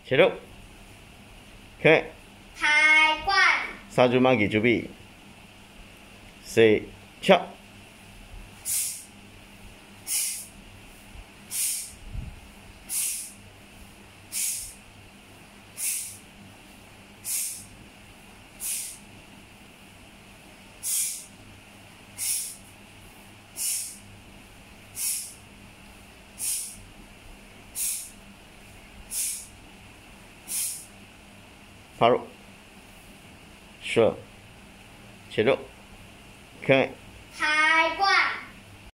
切入，开。 开罐。 Saju Makgi chuẩn bị. Siap. 바로 쉬어. 제로. 오케이.